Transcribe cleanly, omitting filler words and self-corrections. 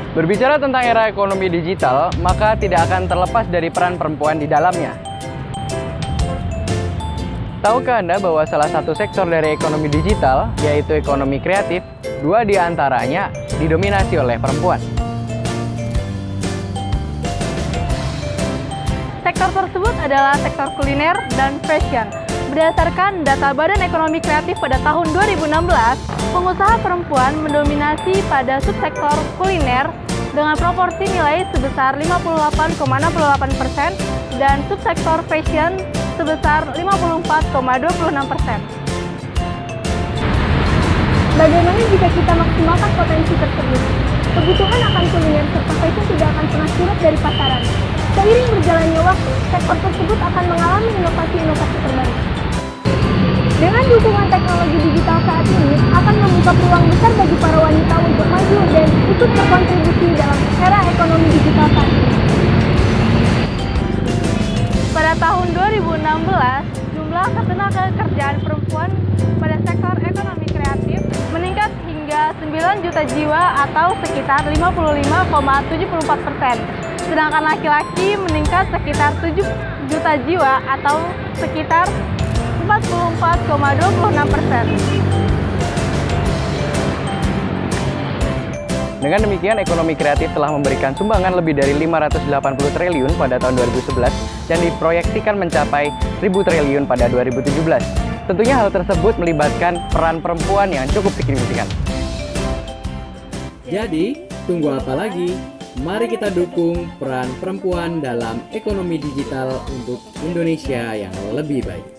Berbicara tentang era ekonomi digital, maka tidak akan terlepas dari peran perempuan di dalamnya. Tahukah Anda bahwa salah satu sektor dari ekonomi digital, yaitu ekonomi kreatif, 2 di antaranya didominasi oleh perempuan? Sektor tersebut adalah sektor kuliner dan fashion. Berdasarkan data Badan Ekonomi Kreatif pada tahun 2016, pengusaha perempuan mendominasi pada subsektor kuliner dengan proporsi nilai sebesar 58,68% dan subsektor fashion sebesar 54,26%. Bagaimana jika kita maksimalkan potensi tersebut? Kebutuhan akan kuliner serta fashion tidak akan pernah surut dari pasaran. Seiring berjalannya waktu, sektor tersebut akan mengalami inovasi-inovasi terbaru. Dengan dukungan teknologi digital saat ini, akan membuka peluang besar bagi para wanita untuk maju dan ikut berkontribusi dalam era ekonomi digital saat ini. Pada tahun 2016, jumlah ketenagakerjaan perempuan pada sektor ekonomi kreatif meningkat hingga 9 juta jiwa atau sekitar 55,74%. Sedangkan laki-laki meningkat sekitar 7 juta jiwa atau sekitar 44,26%. Dengan demikian, ekonomi kreatif telah memberikan sumbangan lebih dari 580 triliun pada tahun 2011 dan diproyeksikan mencapai 1.000 triliun pada 2017. Tentunya hal tersebut melibatkan peran perempuan yang cukup signifikan. Jadi, tunggu apa lagi? Mari kita dukung peran perempuan dalam ekonomi digital untuk Indonesia yang lebih baik.